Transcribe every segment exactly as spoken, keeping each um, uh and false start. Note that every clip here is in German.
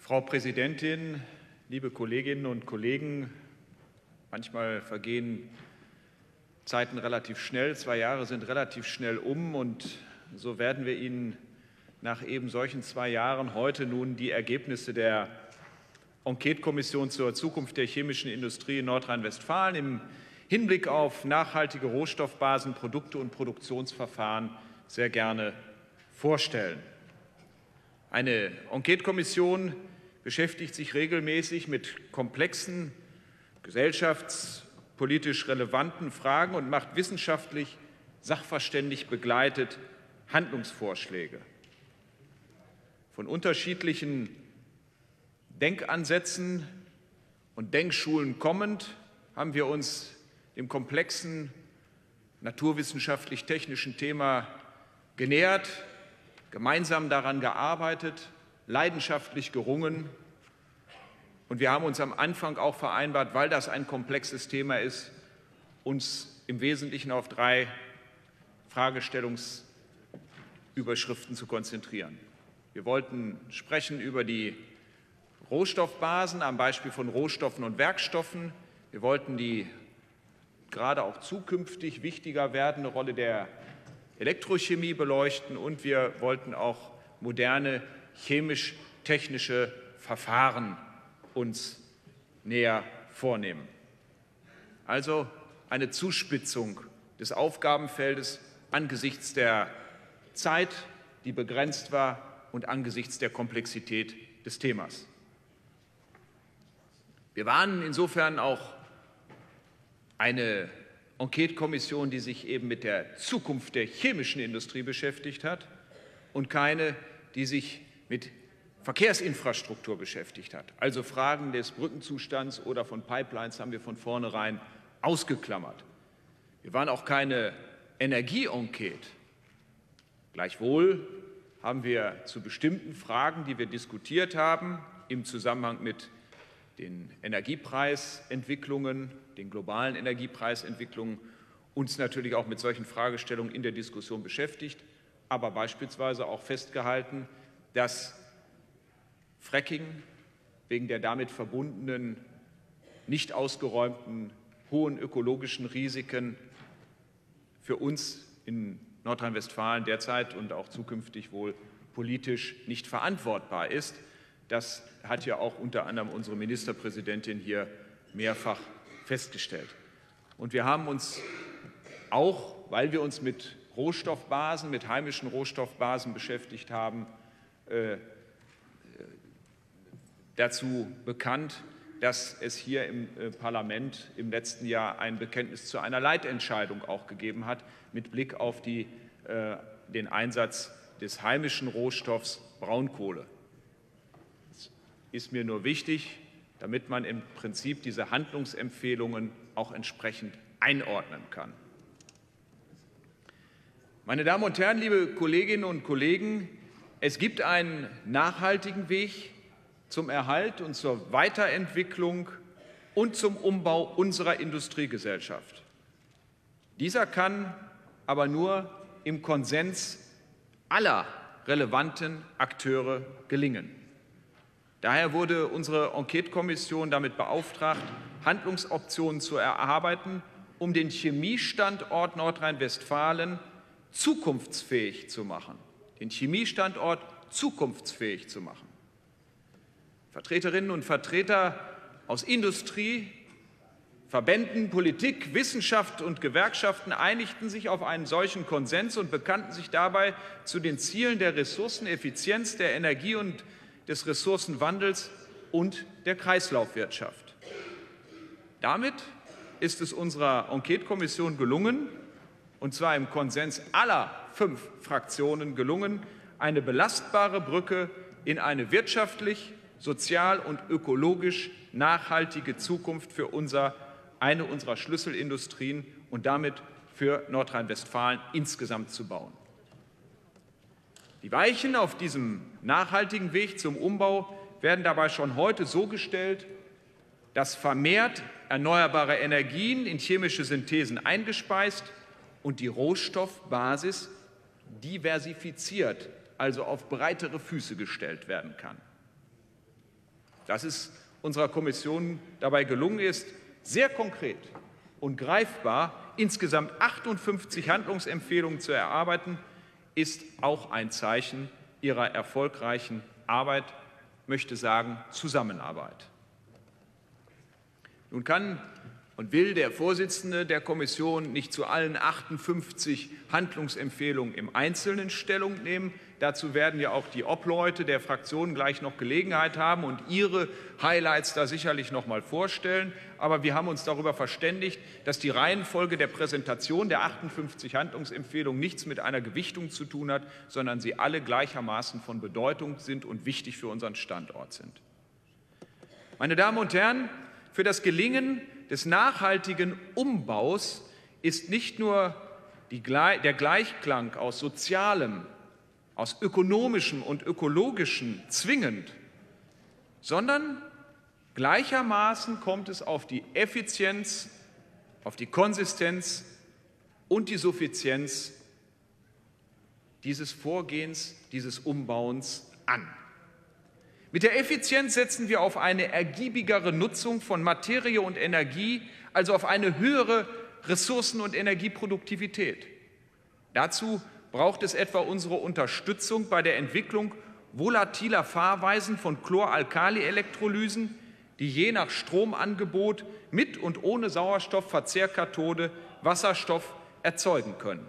Frau Präsidentin, liebe Kolleginnen und Kollegen! Manchmal vergehen Zeiten relativ schnell. Zwei Jahre sind relativ schnell um, und so werden wir Ihnen nach eben solchen zwei Jahren heute nun die Ergebnisse der Enquete-Kommission zur Zukunft der chemischen Industrie in Nordrhein-Westfalen im Hinblick auf nachhaltige Rohstoffbasen, Produkte und Produktionsverfahren sehr gerne vorstellen. Eine Enquete-Kommission beschäftigt sich regelmäßig mit komplexen, gesellschaftspolitisch relevanten Fragen und macht wissenschaftlich, sachverständig begleitet Handlungsvorschläge. Von unterschiedlichen Denkansätzen und Denkschulen kommend haben wir uns dem komplexen naturwissenschaftlich-technischen Thema genähert, gemeinsam daran gearbeitet, leidenschaftlich gerungen. Und wir haben uns am Anfang auch vereinbart, weil das ein komplexes Thema ist, uns im Wesentlichen auf drei Fragestellungsüberschriften zu konzentrieren. Wir wollten sprechen über die Rohstoffbasen am Beispiel von Rohstoffen und Werkstoffen. Wir wollten die gerade auch zukünftig wichtiger werdende Rolle der Elektrochemie beleuchten, und wir wollten auch moderne chemisch-technische Verfahren uns näher vornehmen. Also eine Zuspitzung des Aufgabenfeldes angesichts der Zeit, die begrenzt war, und angesichts der Komplexität des Themas. Wir waren insofern auch eine Enquete-Kommission, die sich eben mit der Zukunft der chemischen Industrie beschäftigt hat, und keine, die sich mit Verkehrsinfrastruktur beschäftigt hat. Also Fragen des Brückenzustands oder von Pipelines haben wir von vornherein ausgeklammert. Wir waren auch keine Energie-Enquete. Gleichwohl haben wir zu bestimmten Fragen, die wir diskutiert haben, im Zusammenhang mit den Energiepreisentwicklungen, den globalen Energiepreisentwicklungen, uns natürlich auch mit solchen Fragestellungen in der Diskussion beschäftigt, aber beispielsweise auch festgehalten, dass Fracking wegen der damit verbundenen, nicht ausgeräumten, hohen ökologischen Risiken für uns in Nordrhein-Westfalen derzeit und auch zukünftig wohl politisch nicht verantwortbar ist. Das hat ja auch unter anderem unsere Ministerpräsidentin hier mehrfach festgestellt. Und wir haben uns auch, weil wir uns mit Rohstoffbasen, mit heimischen Rohstoffbasen beschäftigt haben, äh, dazu bekannt, dass es hier im äh, Parlament im letzten Jahr ein Bekenntnis zu einer Leitentscheidung auch gegeben hat, mit Blick auf die, äh, den Einsatz des heimischen Rohstoffs Braunkohle. Das ist mir nur wichtig, damit man im Prinzip diese Handlungsempfehlungen auch entsprechend einordnen kann. Meine Damen und Herren, liebe Kolleginnen und Kollegen, es gibt einen nachhaltigen Weg zum Erhalt und zur Weiterentwicklung und zum Umbau unserer Industriegesellschaft. Dieser kann aber nur im Konsens aller relevanten Akteure gelingen. Daher wurde unsere Enquete-Kommission damit beauftragt, Handlungsoptionen zu erarbeiten, um den Chemiestandort Nordrhein-Westfalen zukunftsfähig zu machen. Den Chemiestandort zukunftsfähig zu machen. Vertreterinnen und Vertreter aus Industrie, Verbänden, Politik, Wissenschaft und Gewerkschaften einigten sich auf einen solchen Konsens und bekannten sich dabei zu den Zielen der Ressourceneffizienz, der Energie- und des Ressourcenwandels und der Kreislaufwirtschaft. Damit ist es unserer Enquete-Kommission gelungen, und zwar im Konsens aller fünf Fraktionen gelungen, eine belastbare Brücke in eine wirtschaftlich, sozial und ökologisch nachhaltige Zukunft für unser, eine unserer Schlüsselindustrien und damit für Nordrhein-Westfalen insgesamt zu bauen. Die Weichen auf diesem nachhaltigen Weg zum Umbau werden dabei schon heute so gestellt, dass vermehrt erneuerbare Energien in chemische Synthesen eingespeist und die Rohstoffbasis diversifiziert, also auf breitere Füße gestellt werden kann. dass es unserer Kommission dabei gelungen ist, sehr konkret und greifbar insgesamt achtundfünfzig Handlungsempfehlungen zu erarbeiten, ist auch ein Zeichen ihrer erfolgreichen Arbeit, möchte sagen Zusammenarbeit. Nun kann und will der Vorsitzende der Kommission nicht zu allen achtundfünfzig Handlungsempfehlungen im Einzelnen Stellung nehmen. Dazu werden ja auch die Obleute der Fraktionen gleich noch Gelegenheit haben und ihre Highlights da sicherlich noch mal vorstellen. Aber wir haben uns darüber verständigt, dass die Reihenfolge der Präsentation der achtundfünfzig Handlungsempfehlungen nichts mit einer Gewichtung zu tun hat, sondern sie alle gleichermaßen von Bedeutung sind und wichtig für unseren Standort sind. Meine Damen und Herren, für das Gelingen des nachhaltigen Umbaus ist nicht nur die, der Gleichklang aus Sozialem, aus Ökonomischem und Ökologischem zwingend, sondern gleichermaßen kommt es auf die Effizienz, auf die Konsistenz und die Suffizienz dieses Vorgehens, dieses Umbauens an. Mit der Effizienz setzen wir auf eine ergiebigere Nutzung von Materie und Energie, also auf eine höhere Ressourcen- und Energieproduktivität. Dazu braucht es etwa unsere Unterstützung bei der Entwicklung volatiler Fahrweisen von Chloralkali-Elektrolysen, die je nach Stromangebot mit und ohne Sauerstoffverzehrkathode Wasserstoff erzeugen können.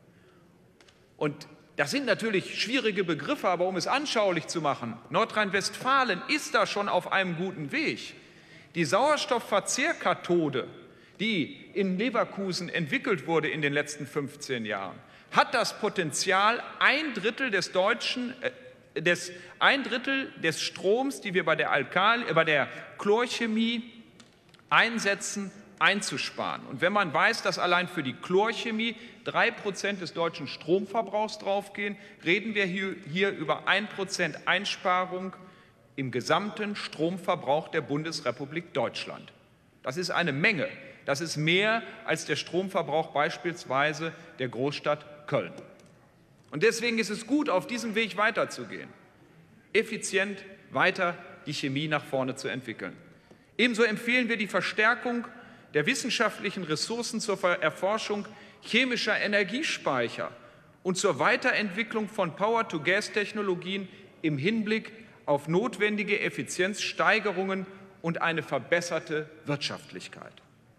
Und das sind natürlich schwierige Begriffe, aber um es anschaulich zu machen, Nordrhein-Westfalen ist da schon auf einem guten Weg. Die Sauerstoffverzehrkathode, die in Leverkusen entwickelt wurde in den letzten fünfzehn Jahren, hat das Potenzial, ein Drittel des deutschen, äh, des, ein Drittel des Stroms, die wir bei der, Alkali, äh, bei der Chlorchemie einsetzen, einzusparen. Und wenn man weiß, dass allein für die Chlorchemie drei Prozent des deutschen Stromverbrauchs draufgehen, reden wir hier, hier über ein Prozent Einsparung im gesamten Stromverbrauch der Bundesrepublik Deutschland. Das ist eine Menge. Das ist mehr als der Stromverbrauch beispielsweise der Großstadt Köln. Und deswegen ist es gut, auf diesem Weg weiterzugehen, effizient weiter die Chemie nach vorne zu entwickeln. Ebenso empfehlen wir die Verstärkung der wissenschaftlichen Ressourcen zur Erforschung chemischer Energiespeicher und zur Weiterentwicklung von Power-to-Gas-Technologien im Hinblick auf notwendige Effizienzsteigerungen und eine verbesserte Wirtschaftlichkeit.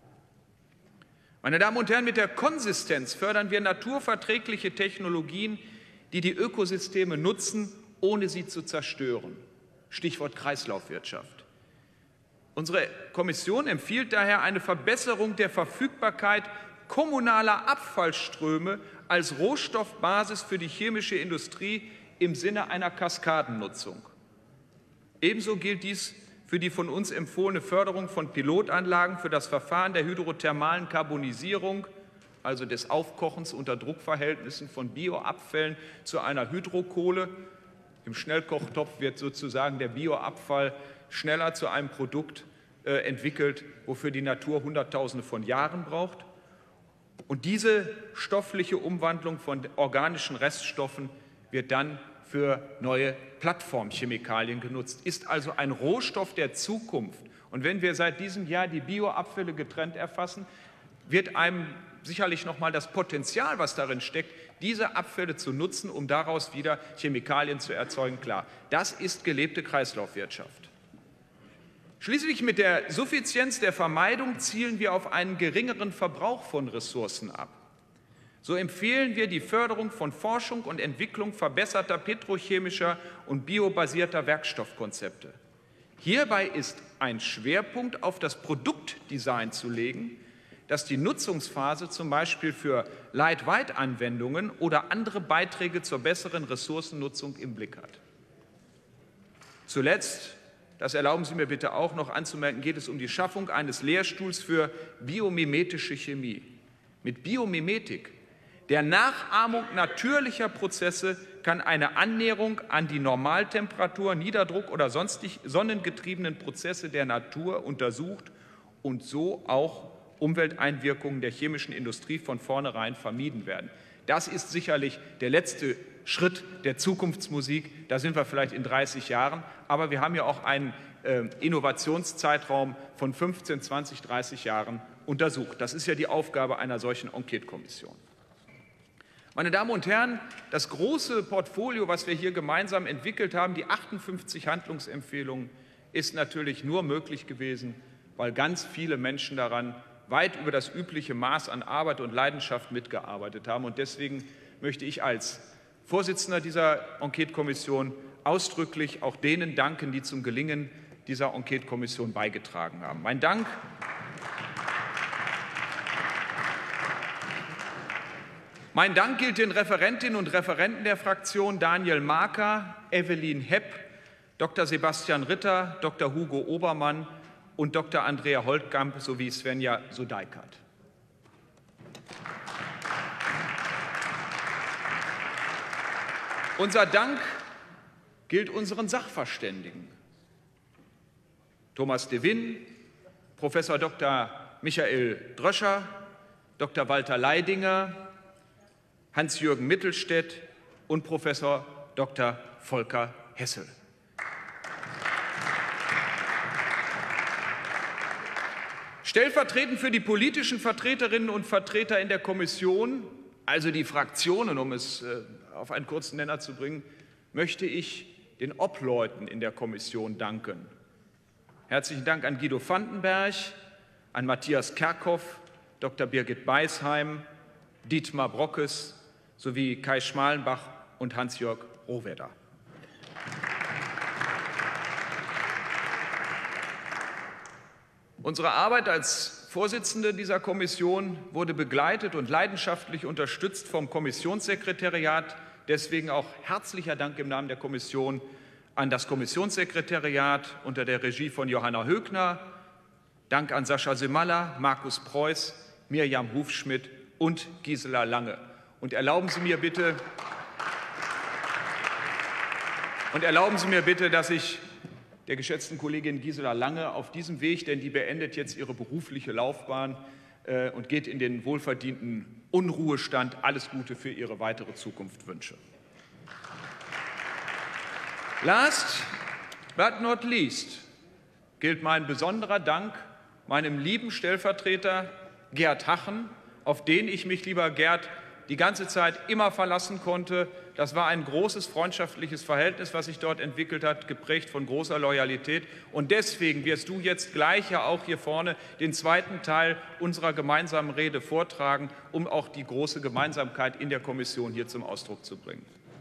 Meine Damen und Herren, mit der Konsistenz fördern wir naturverträgliche Technologien, die die Ökosysteme nutzen, ohne sie zu zerstören. Stichwort Kreislaufwirtschaft. Unsere Kommission empfiehlt daher eine Verbesserung der Verfügbarkeit kommunaler Abfallströme als Rohstoffbasis für die chemische Industrie im Sinne einer Kaskadennutzung. Ebenso gilt dies für die von uns empfohlene Förderung von Pilotanlagen für das Verfahren der hydrothermalen Karbonisierung, also des Aufkochens unter Druckverhältnissen von Bioabfällen zu einer Hydrokohle. Im Schnellkochtopf wird sozusagen der Bioabfall schneller zu einem Produkt äh, entwickelt, wofür die Natur Hunderttausende von Jahren braucht. Und diese stoffliche Umwandlung von organischen Reststoffen wird dann für neue Plattformchemikalien genutzt, ist also ein Rohstoff der Zukunft. Und wenn wir seit diesem Jahr die Bioabfälle getrennt erfassen, wird einem sicherlich noch mal das Potenzial, was darin steckt, diese Abfälle zu nutzen, um daraus wieder Chemikalien zu erzeugen, klar. Das ist gelebte Kreislaufwirtschaft. Schließlich mit der Suffizienz der Vermeidung zielen wir auf einen geringeren Verbrauch von Ressourcen ab. So empfehlen wir die Förderung von Forschung und Entwicklung verbesserter petrochemischer und biobasierter Werkstoffkonzepte. Hierbei ist ein Schwerpunkt auf das Produktdesign zu legen, das die Nutzungsphase zum Beispiel für Lightweight-Anwendungen oder andere Beiträge zur besseren Ressourcennutzung im Blick hat. Zuletzt, das erlauben Sie mir bitte auch noch anzumerken, geht es um die Schaffung eines Lehrstuhls für biomimetische Chemie. Mit Biomimetik, der Nachahmung natürlicher Prozesse, kann eine Annäherung an die Normaltemperatur, Niederdruck oder sonstig sonnengetriebenen Prozesse der Natur untersucht und so auch Umwelteinwirkungen der chemischen Industrie von vornherein vermieden werden. Das ist sicherlich der letzte Schritt der Zukunftsmusik. Da sind wir vielleicht in dreißig Jahren. Aber wir haben ja auch einen Innovationszeitraum von fünfzehn, zwanzig, dreißig Jahren untersucht. Das ist ja die Aufgabe einer solchen Enquete-Kommission. Meine Damen und Herren, das große Portfolio, was wir hier gemeinsam entwickelt haben, die achtundfünfzig Handlungsempfehlungen, ist natürlich nur möglich gewesen, weil ganz viele Menschen daran weit über das übliche Maß an Arbeit und Leidenschaft mitgearbeitet haben. Und deswegen möchte ich als Vorsitzender dieser Enquete-Kommission ausdrücklich auch denen danken, die zum Gelingen dieser Enquete-Kommission beigetragen haben. Mein Dank Mein Dank gilt den Referentinnen und Referenten der Fraktion Daniel Marker, Evelyn Hepp, Doktor Sebastian Ritter, Doktor Hugo Obermann und Doktor Andrea Holtkamp sowie Svenja Sudeikert. Unser Dank gilt unseren Sachverständigen. Thomas de Win, Professor Doktor Michael Dröscher, Doktor Walter Leidinger, Hans-Jürgen Mittelstädt und Professor Doktor Volker Hessel. Stellvertretend für die politischen Vertreterinnen und Vertreter in der Kommission, also die Fraktionen, um es auf einen kurzen Nenner zu bringen, möchte ich den Obleuten in der Kommission danken. Herzlichen Dank an Guido Vandenberg, an Matthias Kerkhoff, Doktor Birgit Beisheim, Dietmar Brockes sowie Kai Schmalenbach und Hans-Jörg Rohwedder. Unsere Arbeit als Vorsitzende dieser Kommission wurde begleitet und leidenschaftlich unterstützt vom Kommissionssekretariat. Deswegen auch herzlicher Dank im Namen der Kommission an das Kommissionssekretariat unter der Regie von Johanna Högner. Dank an Sascha Semalla, Markus Preuß, Mirjam Hufschmidt und Gisela Lange. Und erlauben Sie mir bitte, und erlauben Sie mir bitte, dass ich der geschätzten Kollegin Gisela Lange auf diesem Weg, denn die beendet jetzt ihre berufliche Laufbahn äh, und geht in den wohlverdienten Unruhestand, alles Gute für ihre weitere Zukunft wünsche. Last but not least gilt mein besonderer Dank meinem lieben Stellvertreter Gerd Hachen, auf den ich mich, lieber Gerd, die ganze Zeit immer verlassen konnte. Das war ein großes freundschaftliches Verhältnis, was sich dort entwickelt hat, geprägt von großer Loyalität. Und deswegen wirst du jetzt gleich ja auch hier vorne den zweiten Teil unserer gemeinsamen Rede vortragen, um auch die große Gemeinsamkeit in der Kommission hier zum Ausdruck zu bringen.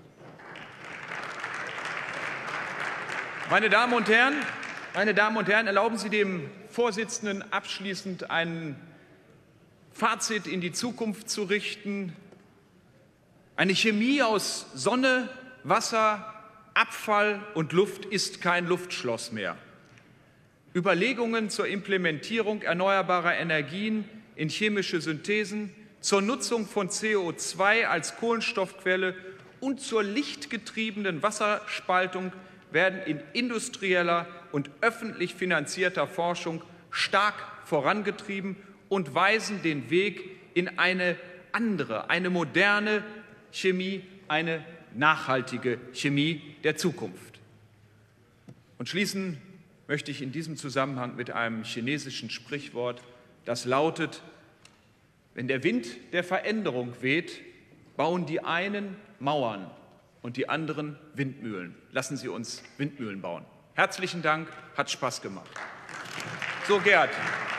Meine Damen und Herren, meine Damen und Herren, erlauben Sie dem Vorsitzenden abschließend ein Fazit in die Zukunft zu richten. Eine Chemie aus Sonne, Wasser, Abfall und Luft ist kein Luftschloss mehr. Überlegungen zur Implementierung erneuerbarer Energien in chemische Synthesen, zur Nutzung von C O zwei als Kohlenstoffquelle und zur lichtgetriebenen Wasserspaltung werden in industrieller und öffentlich finanzierter Forschung stark vorangetrieben und weisen den Weg in eine andere, eine moderne Chemie, eine nachhaltige Chemie der Zukunft. Und schließen möchte ich in diesem Zusammenhang mit einem chinesischen Sprichwort, das lautet: Wenn der Wind der Veränderung weht, bauen die einen Mauern und die anderen Windmühlen. Lassen Sie uns Windmühlen bauen. Herzlichen Dank, hat Spaß gemacht. So, Gerd.